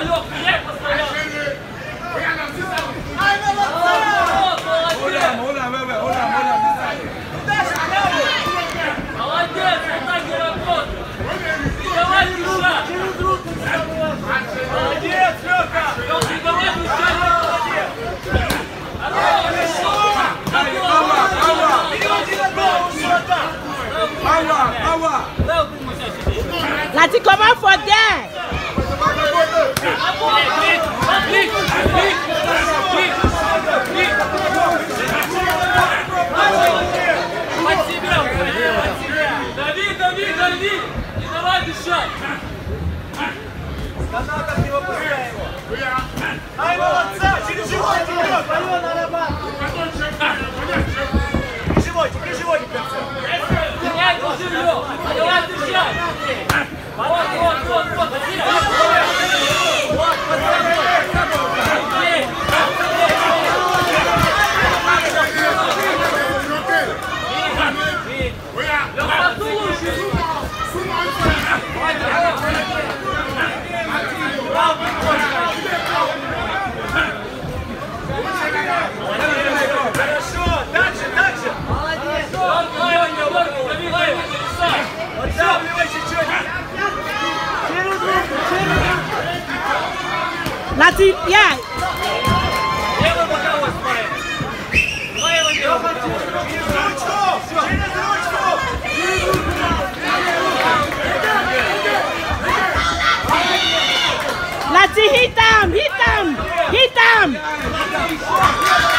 Лёх, меняй постоянно. Молодец, вот так и работай. Давай дышать. Молодец, Лёха. Лёха, давай дышать. Lateef, come out for that. Дави. Не давай дышать. Сказал, как не выпускай его. Ай, молодца! Через животик вперед! Пойдем на рабат! При животик в конце! Меняй живот! Давай дышать! Вот! Хорошо! Дальше! Молодец! Поддавливай чуть-чуть! Lateef, yeah. Левый боковой смотри! Левый боковой! Через ручку! Lateef, hit him!